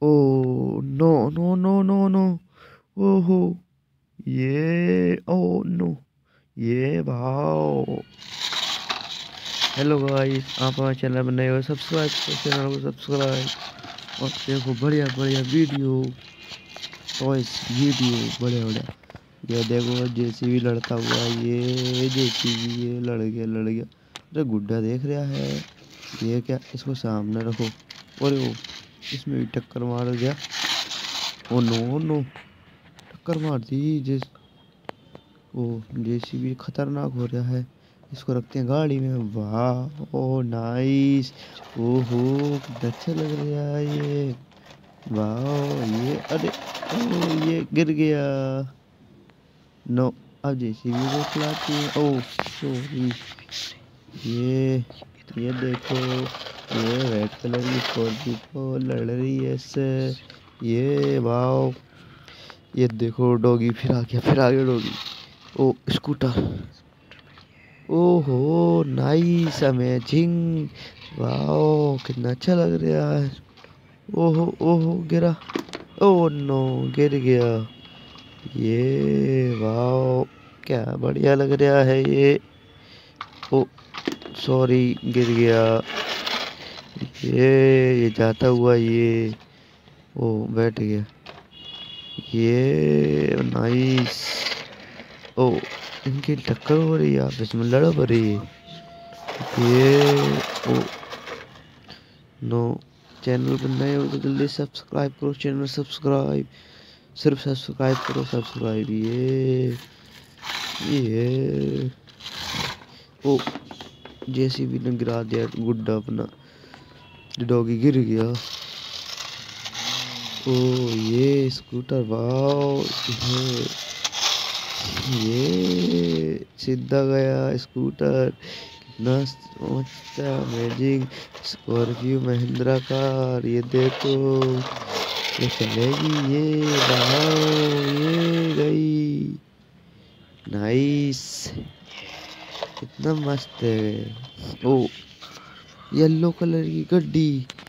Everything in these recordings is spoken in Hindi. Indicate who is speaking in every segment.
Speaker 1: ओ no no no no no. ओहो ये ओ नो ये भाव। हेलो गाइस, आप हमारे चैनल पर नए हो सब्सक्राइब करो, चैनल को सब्सक्राइब और देखो बढ़िया बढ़िया वीडियो, टॉयस वीडियो बढ़िया बढ़िया। ये देखो जेसीबी लड़ता हुआ, ये जेसीबी ये लड़ गया। अरे गुड्डा देख रहा है ये क्या, इसको सामने रखो। अरे ओ इसमें भी टक्कर मार गया। ओ नो टक्कर मार दी। जिस ओ जेसीबी खतरनाक हो रहा है, इसको रखते हैं गाड़ी में। वाह ओ नाइस। ओहो कितना अच्छा लग रहा है ये। वाह ये अरे ओ ये गिर गया। नो अब जेसीबी को चलाते हैं। Oh sorry. ये ये देखो, ये रेड कलर की स्कॉर्पियो लड़ रही है इससे। ये वाह। ये देखो डॉगी फिर आ गया डॉगी। Oh scooter. ओहो नाइस अमेजिंग। वाओ कितना अच्छा लग रहा है। ओहो ओहो गिरा। ओ नो गिर गया। ये वाओ क्या बढ़िया लग रहा है ये। ओ सॉरी गिर गया। ये जाता हुआ ये। ओ बैठ गया। ये नाइस। ओ इनकी टक्कर हो रही है, आपस में लड़ पड़ रही है ये। ओ नो चैनल पर नए हो तो जल्दी सब्सक्राइब करो, चैनल सब्सक्राइब। सिर्फ सब्सक्राइब करो, सब्सक्राइब। ये ओ जेसीबी ने गिरा दिया गुड्डा अपना। डॉगी गिर गया। ओ ये स्कूटर वाओ। ये सीधा गया स्कूटर। कितना अच्छा अमेजिंग। स्कॉर्पियो महिंद्रा कार, ये देखो ये चलेगी ये। वाओ ये गई। नाइस कितना मस्त है। ओ येलो कलर की गड्डी।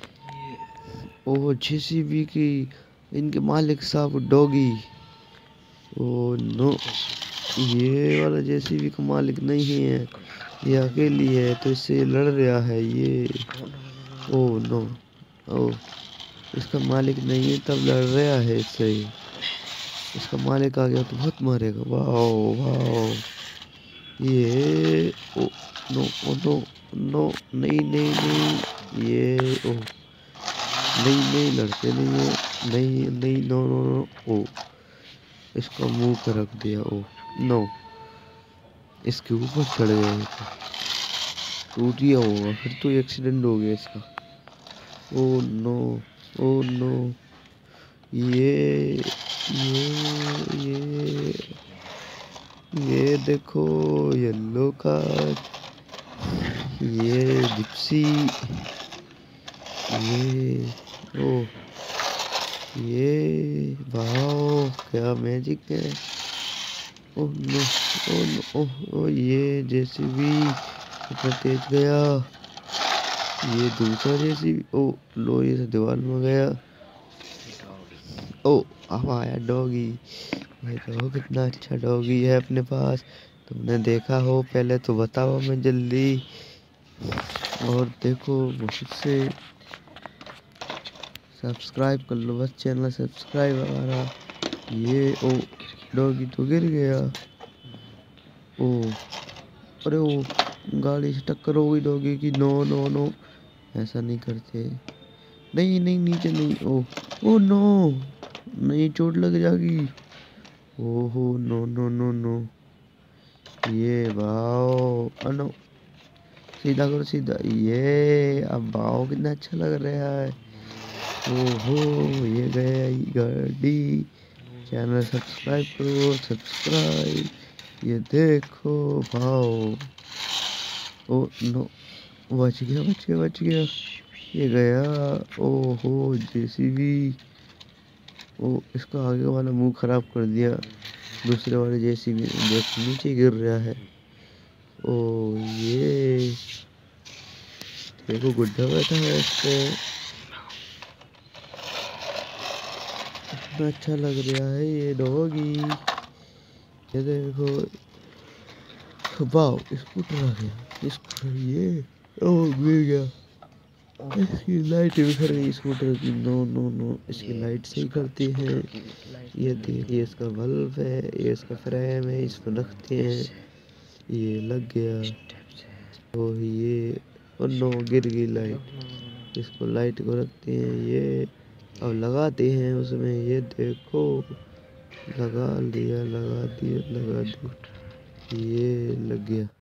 Speaker 1: ओ जेसीबी की इनके मालिक साहब डॉगी। ओ नो ये वाला जेसीबी का मालिक नहीं है, ये अकेली है तो इससे ये लड़ रहा है ये। ओ नो ओ इसका मालिक नहीं है तब लड़ रहा है इससे। इसका मालिक आ गया तो बहुत मारेगा। वाओ वाओ ये oh no oh no no नहीं नहीं नहीं ये ओ नहीं लड़ते नहीं है। नहीं नहीं नो नो नो। ओ इसका मुंह पे रख दिया। ओ नो इसके ऊपर चढ़ गया ये तो टूट गया होगा, फिर तो एक्सीडेंट हो गया इसका। ओ नो ओ नो ये ये ये देखो येलो कार, ये जिप्सी, ये ओ ये वाओ क्या मैजिक है। ओ नो ओ नो ओ ये जेसीबी कितना तेज गया। ये दूसरा जेसीबी ओ लोहे से दीवार में गया। ओ अब आया डॉगी। ये देखो कितना अच्छा डॉगी है अपने पास। तुमने देखा हो पहले तो बताओ हमें जल्दी। और देखो बहुत से सब्सक्राइब कर लो, बस चैनल सब्सक्राइब हमारा। ये ओ डॉगी तो गिर गया। ओ अरे ओ गाड़ी से टक्कर हो गई डॉगी की। नो नो नो ऐसा नहीं करते। नहीं नहीं नीचे नहीं। ओ नो नहीं चोट लग जाएगी। ओहो नो नो नो नो ये वाओ अनो सीधा करो सीधा। ये अब वाओ कितना अच्छा लग रहा है। ओहो ये गया ये गाड़ी। चैनल सब्सक्राइब करो सब्सक्राइब। ये देखो वाओ। ओ नो बच गया ये गया। ओहो जेसीबी। ओ इसका आगे वाला मुंह खराब कर दिया। दूसरे वाले जेसीबी देख नीचे गिर रहा है। ओ ये देखो गुड्डा बैठा है इस पे। कितना अच्छा लग रहा है ये डॉगी। ये देखो, वाह स्कूटर आ गया, स्कूटर ये ओ गिर गया। इसकी लाइट बिखर गई स्कूटर की। नो नो नो, इसकी लाइट सही करती है। ये देखिए इसका बल्ब है, ये इसका फ्रेम है, इसको रखते हैं। ये लग गया। तो ये ओ नो गिर गई लाइट। इसको लाइट को रखते हैं ये, अब लगाते हैं उसमें। ये देखो लगा लिया, लगा दिया, लगा दिया, ये लग गया।